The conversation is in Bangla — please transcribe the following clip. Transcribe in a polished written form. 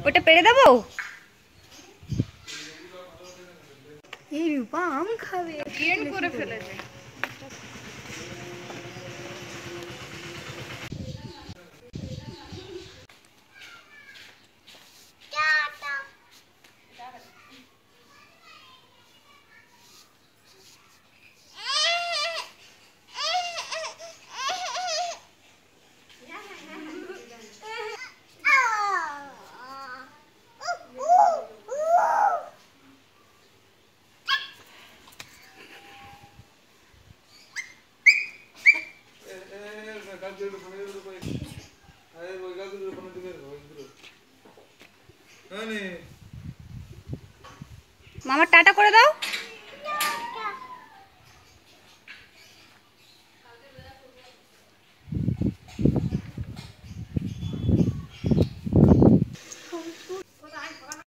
ওটা পেরে দেবো। এই রূপা আম খাবে, বিয়েন করে ফেলেছে। মামা টাটা করে দাও।